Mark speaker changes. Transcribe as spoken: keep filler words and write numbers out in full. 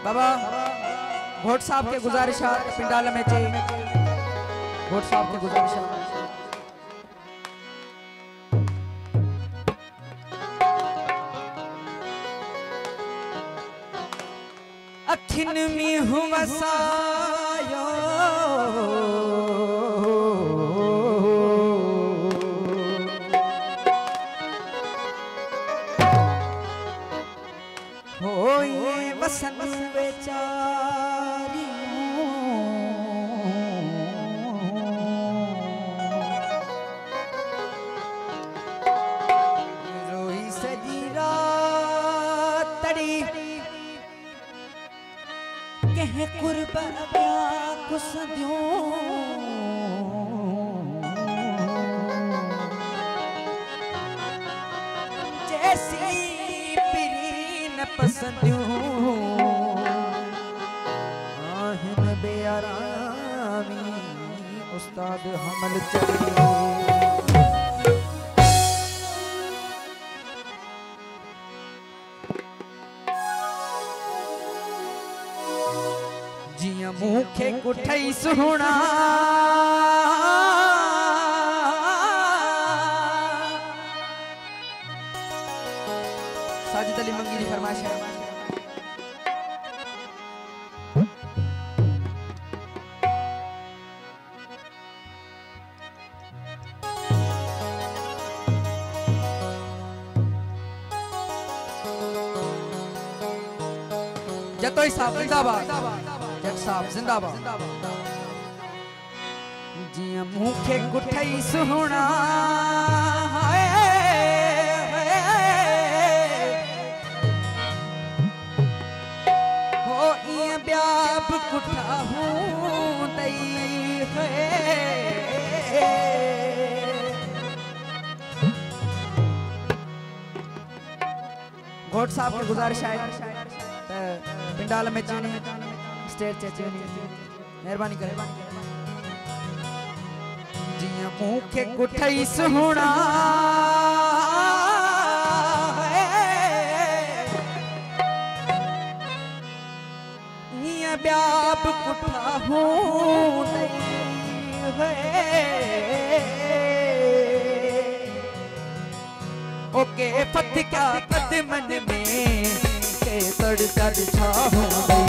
Speaker 1: बाबा vote साहब के गुजारिशा पिंडाल में चे भोट साहब के गुजारिशा अखिन में हुआ सायो हो ये वसन बेचारी रोई सजी रात तड़ी कह कुर्बान कुछ दियो जैसी पिरी न पसंदियो आहन बेआरामी उस्ताद हमल चले जिया मुखे कुठई सुना साजिद अली मंगी की फरमाइश है। जतोई साहब जिंदाबाद, जट साहब जिंदाबाद। जिया मुखे कुठई सुना हो इं ब्याब कुठा हूं दई है घोट साहब की गुजारिश है पिंडाल में चीनी स्टेज चे चीनी मेहरबानी करे जिया मुखे कुठई सुना इं ब्याब कुठा हूं दई है ओके फत क्या कदमन में के तड़ तड़ छा हो